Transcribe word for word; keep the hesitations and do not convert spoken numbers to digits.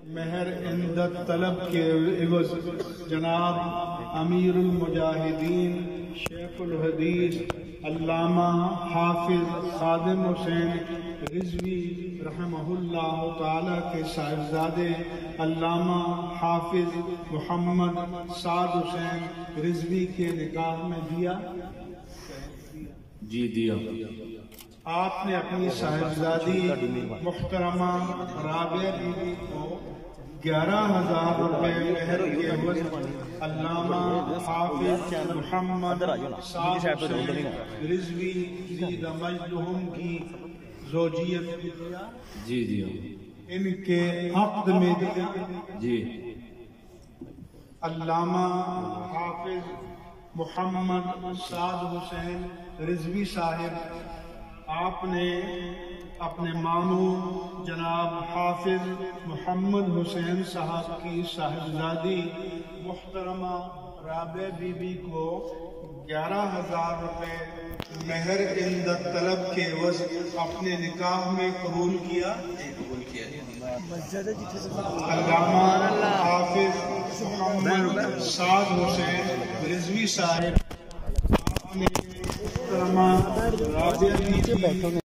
مہر امداد طلب کے عوض جناب امیر المجاہدین شیخ الحدیث علامہ حافظ خادم حسین رضوی رحمہ اللہ تعالی کے صاحبزادے علامہ حافظ محمد سعد حسین رضوی کے نکاح میں دیا جی دیا آپ نے اپنی صاحبزادی محترمہ رابعہ بی بی کو گیارہ ہزار روپے مہر کے عوض علامہ حافظ محمد سعد حسین رضوی زید مجدہم کی زوجیت میں دیا جی جی ان کے عقد میں دیا جی علامہ حافظ محمد سعد حسین رضوی صاحب آپ نے اپنے ماموں جناب حافظ محمد حسین صاحب کی صاحبزادی محترمہ رابعہ بی بی کو گیارہ ہزار روپے مہر امداد طلب کے عوض اپنے نکاح میں قبول کیا علامہ حافظ محمد سعد حسین رضوی صاحب آپ نے محترمہ رابعہ بی بی